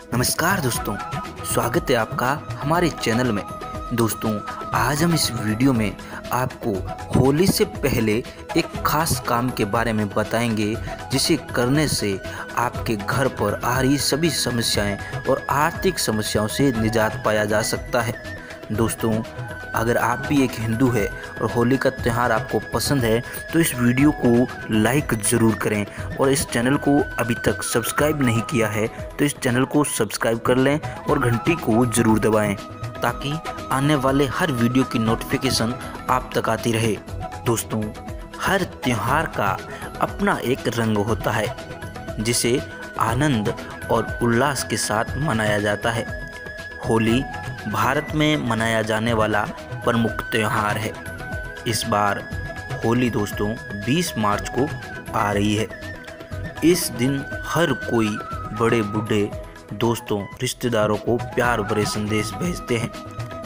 नमस्कार दोस्तों, स्वागत है आपका हमारे चैनल में। दोस्तों, आज हम इस वीडियो में आपको होली से पहले एक खास काम के बारे में बताएंगे, जिसे करने से आपके घर पर आ रही सभी समस्याएं और आर्थिक समस्याओं से निजात पाया जा सकता है। दोस्तों, अगर आप भी एक हिंदू है और होली का त्यौहार आपको पसंद है तो इस वीडियो को लाइक ज़रूर करें, और इस चैनल को अभी तक सब्सक्राइब नहीं किया है तो इस चैनल को सब्सक्राइब कर लें और घंटी को ज़रूर दबाएं, ताकि आने वाले हर वीडियो की नोटिफिकेशन आप तक आती रहे। दोस्तों, हर त्यौहार का अपना एक रंग होता है, जिसे आनंद और उल्लास के साथ मनाया जाता है। होली भारत में मनाया जाने वाला प्रमुख त्यौहार है। इस बार होली दोस्तों 20 मार्च को आ रही है। इस दिन हर कोई बड़े बूढ़े दोस्तों रिश्तेदारों को प्यार भरे संदेश भेजते हैं।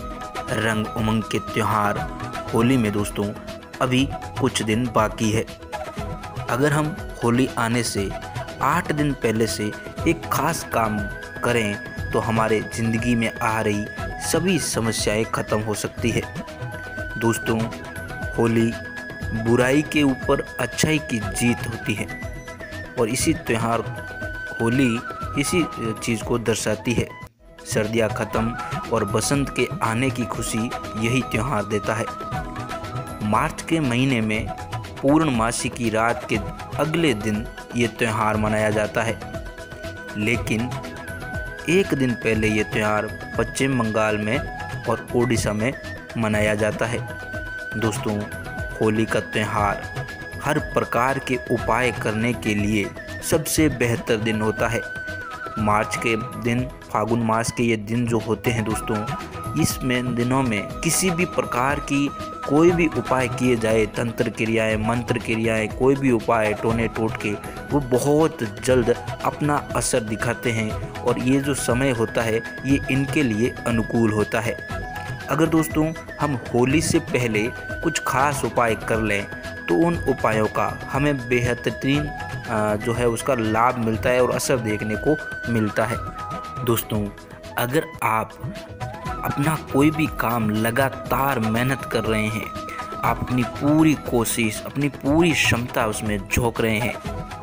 रंग उमंग के त्यौहार होली में दोस्तों अभी कुछ दिन बाकी है। अगर हम होली आने से 8 दिन पहले से एक खास काम करें तो हमारे ज़िंदगी में आ रही सभी समस्याएं खत्म हो सकती है। दोस्तों, होली बुराई के ऊपर अच्छाई की जीत होती है, और इसी त्यौहार होली इसी चीज़ को दर्शाती है। सर्दियाँ खत्म और बसंत के आने की खुशी यही त्यौहार देता है। मार्च के महीने में पूर्णमासी की रात के अगले दिन ये त्यौहार मनाया जाता है, लेकिन एक दिन पहले ये त्यौहार पश्चिम बंगाल में और ओडिशा में मनाया जाता है। दोस्तों, होली का त्यौहार हर प्रकार के उपाय करने के लिए सबसे बेहतर दिन होता है। मार्च के दिन, फागुन मास के ये दिन जो होते हैं दोस्तों, इसमें दिनों में किसी भी प्रकार की कोई भी उपाय किए जाए, तंत्र क्रियाएं, मंत्र क्रियाएं, कोई भी उपाय टोने टोटके, वो बहुत जल्द अपना असर दिखाते हैं, और ये जो समय होता है ये इनके लिए अनुकूल होता है। अगर दोस्तों हम होली से पहले कुछ खास उपाय कर लें तो उन उपायों का हमें बेहतरीन जो है उसका लाभ मिलता है और असर देखने को मिलता है। दोस्तों, अगर आप अपना कोई भी काम लगातार मेहनत कर रहे हैं, आप अपनी पूरी कोशिश, अपनी पूरी क्षमता उसमें झोंक रहे हैं,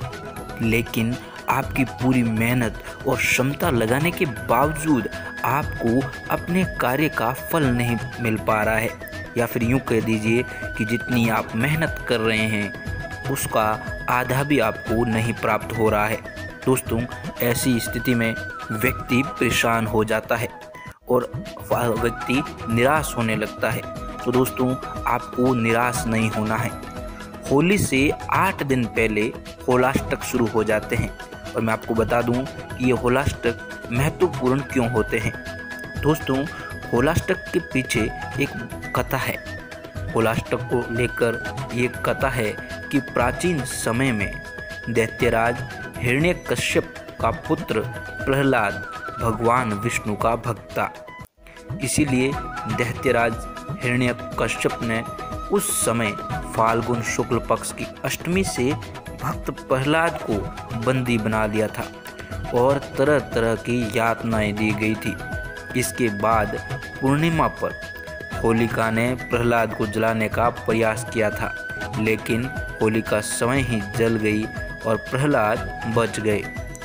लेकिन आपकी पूरी मेहनत और क्षमता लगाने के बावजूद आपको अपने कार्य का फल नहीं मिल पा रहा है, या फिर यूँ कह दीजिए कि जितनी आप मेहनत कर रहे हैं उसका आधा भी आपको नहीं प्राप्त हो रहा है। दोस्तों, ऐसी स्थिति में व्यक्ति परेशान हो जाता है और व्यक्ति निराश होने लगता है। तो दोस्तों, आपको निराश नहीं होना है। होली से 8 दिन पहले होलाष्टक शुरू हो जाते हैं, और मैं आपको बता दूं कि ये होलाष्टक महत्वपूर्ण क्यों होते हैं। दोस्तों, होलाष्टक के पीछे एक कथा है। होलाष्टक को लेकर ये कथा है कि प्राचीन समय में दैत्यराज हिरण्यकश्यप का पुत्र प्रहलाद भगवान विष्णु का भक्त था। इसीलिए दैत्यराज हिरण्यकश्यप ने उस समय फाल्गुन शुक्ल पक्ष की अष्टमी से भक्त प्रहलाद को बंदी बना लिया था, और तरह तरह की यातनाएं दी गई थी। इसके बाद पूर्णिमा पर होलिका ने प्रहलाद को जलाने का प्रयास किया था, लेकिन होलिका स्वयं ही जल गई और प्रहलाद बच गए।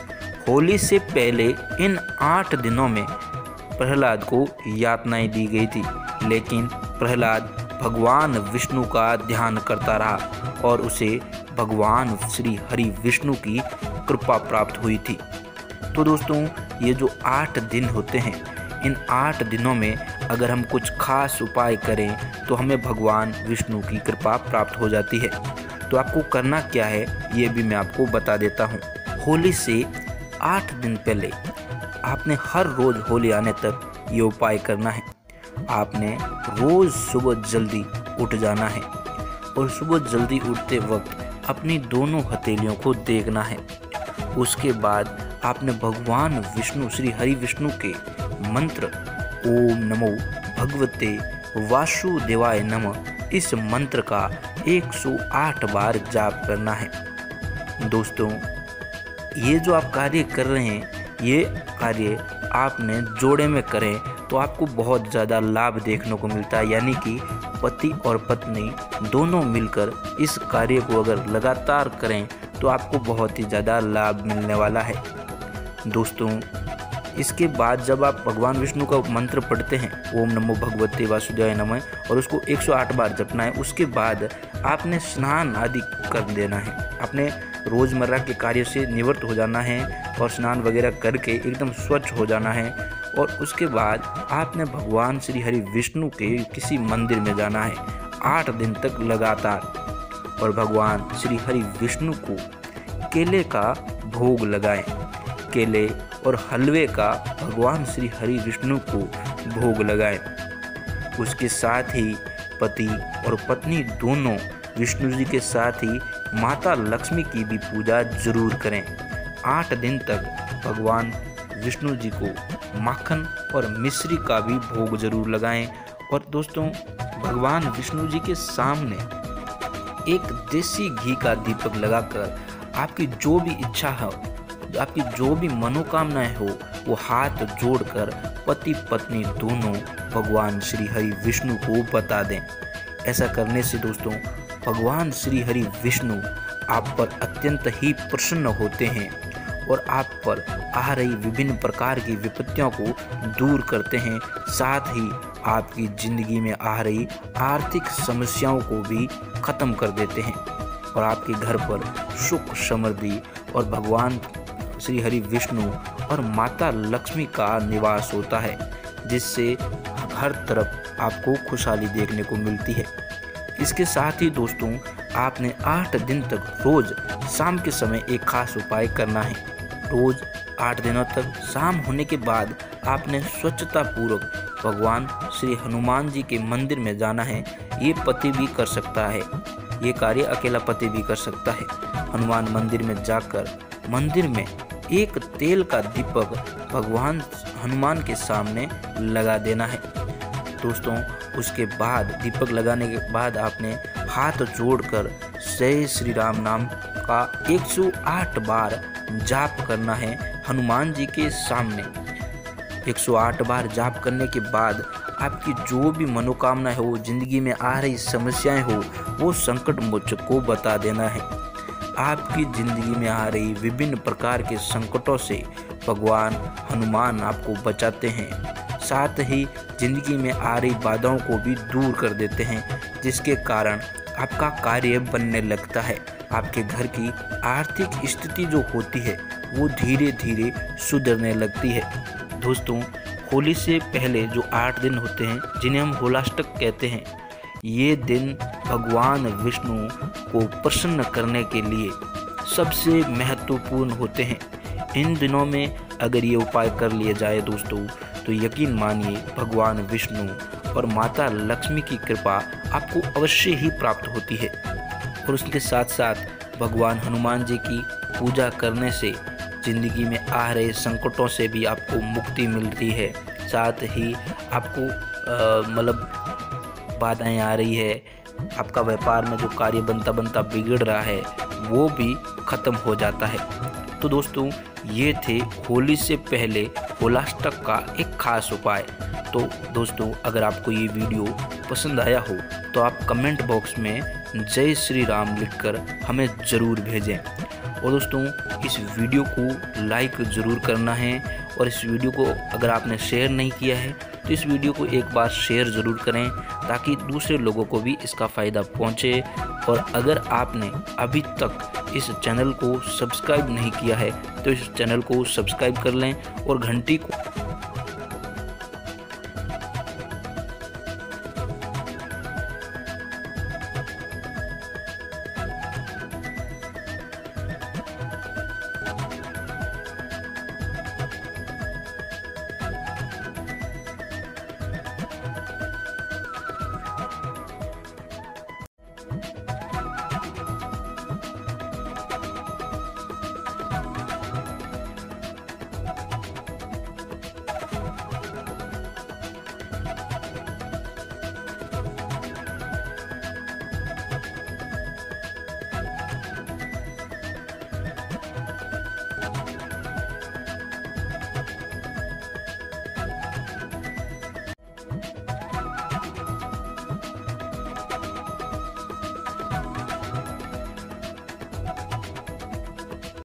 होली से पहले इन 8 दिनों में प्रहलाद को यातनाएं दी गई थी, लेकिन प्रहलाद भगवान विष्णु का ध्यान करता रहा और उसे भगवान श्री हरि विष्णु की कृपा प्राप्त हुई थी। तो दोस्तों, ये जो 8 दिन होते हैं, इन 8 दिनों में अगर हम कुछ खास उपाय करें तो हमें भगवान विष्णु की कृपा प्राप्त हो जाती है। तो आपको करना क्या है ये भी मैं आपको बता देता हूँ। होली से 8 दिन पहले आपने हर रोज़ होली आने तक ये उपाय करना है। आपने रोज़ सुबह जल्दी उठ जाना है, और सुबह जल्दी उठते वक्त अपनी दोनों हथेलियों को देखना है। उसके बाद आपने भगवान विष्णु श्री हरि विष्णु के मंत्र ओम नमो भगवते वासुदेवाय नमः, इस मंत्र का 108 बार जाप करना है। दोस्तों, ये जो आप कार्य कर रहे हैं ये कार्य आपने जोड़े में करें तो आपको बहुत ज़्यादा लाभ देखने को मिलता है, यानी कि पति और पत्नी दोनों मिलकर इस कार्य को अगर लगातार करें तो आपको बहुत ही ज़्यादा लाभ मिलने वाला है। दोस्तों, इसके बाद जब आप भगवान विष्णु का मंत्र पढ़ते हैं ओम नमो भगवते वासुदेवाय नमः और उसको 108 बार जपना है, उसके बाद आपने स्नान आदि कर देना है, अपने रोज़मर्रा के कार्य से निवृत्त हो जाना है और स्नान वगैरह करके एकदम स्वच्छ हो जाना है। और उसके बाद आपने भगवान श्री हरि विष्णु के किसी मंदिर में जाना है 8 दिन तक लगातार और भगवान श्री हरि विष्णु को केले का भोग लगाएं। केले और हलवे का भगवान श्री हरि विष्णु को भोग लगाएं। उसके साथ ही पति और पत्नी दोनों विष्णु जी के साथ ही माता लक्ष्मी की भी पूजा जरूर करें। 8 दिन तक भगवान विष्णु जी को माखन और मिश्री का भी भोग जरूर लगाएं। और दोस्तों, भगवान विष्णु जी के सामने एक देसी घी का दीपक लगाकर आपकी जो भी इच्छा हो, आपकी जो भी मनोकामनाएं हो, वो हाथ जोड़कर पति पत्नी दोनों भगवान श्री हरि विष्णु को बता दें। ऐसा करने से दोस्तों, भगवान श्री हरि विष्णु आप पर अत्यंत ही प्रसन्न होते हैं और आप पर आ रही विभिन्न प्रकार की विपत्तियों को दूर करते हैं। साथ ही आपकी ज़िंदगी में आ रही आर्थिक समस्याओं को भी ख़त्म कर देते हैं और आपके घर पर सुख समृद्धि और भगवान श्री हरि विष्णु और माता लक्ष्मी का निवास होता है, जिससे हर तरफ आपको खुशहाली देखने को मिलती है। इसके साथ ही दोस्तों, आपने 8 दिन तक रोज़ शाम के समय एक खास उपाय करना है। रोज़ 8 दिनों तक शाम होने के बाद आपने स्वच्छता पूर्वक भगवान श्री हनुमान जी के मंदिर में जाना है। ये पति भी कर सकता है, ये कार्य अकेला पति भी कर सकता है। हनुमान मंदिर में जाकर मंदिर में एक तेल का दीपक भगवान हनुमान के सामने लगा देना है। दोस्तों, उसके बाद दीपक लगाने के बाद आपने हाथ जोड़कर जय श्री राम नाम का 108 बार जाप करना है हनुमान जी के सामने। 108 बार जाप करने के बाद आपकी जो भी मनोकामना हो, जिंदगी में आ रही समस्याएं हो, वो संकट मोचक को बता देना है। आपकी ज़िंदगी में आ रही विभिन्न प्रकार के संकटों से भगवान हनुमान आपको बचाते हैं। साथ ही ज़िंदगी में आ रही बाधाओं को भी दूर कर देते हैं, जिसके कारण आपका कार्य बनने लगता है। आपके घर की आर्थिक स्थिति जो होती है वो धीरे धीरे सुधरने लगती है। दोस्तों, होली से पहले जो 8 दिन होते हैं, जिन्हें हम होलाष्टक कहते हैं, ये दिन भगवान विष्णु को प्रसन्न करने के लिए सबसे महत्वपूर्ण होते हैं। इन दिनों में अगर ये उपाय कर लिए जाए दोस्तों, तो यकीन मानिए भगवान विष्णु और माता लक्ष्मी की कृपा आपको अवश्य ही प्राप्त होती है। और उसके साथ साथ भगवान हनुमान जी की पूजा करने से ज़िंदगी में आ रहे संकटों से भी आपको मुक्ति मिलती है। साथ ही आपको बाधाएं आ रही है, आपका व्यापार में जो कार्य बनता बनता बिगड़ रहा है वो भी ख़त्म हो जाता है। तो दोस्तों, ये थे होली से पहले होलाष्टक का एक खास उपाय। तो दोस्तों, अगर आपको ये वीडियो पसंद आया हो तो आप कमेंट बॉक्स में जय श्री राम लिखकर हमें ज़रूर भेजें। और दोस्तों, इस वीडियो को लाइक ज़रूर करना है और इस वीडियो को अगर आपने शेयर नहीं किया है तो इस वीडियो को एक बार शेयर ज़रूर करें, ताकि दूसरे लोगों को भी इसका फ़ायदा पहुंचे। और अगर आपने अभी तक इस चैनल को सब्सक्राइब नहीं किया है तो इस चैनल को सब्सक्राइब कर लें और घंटी को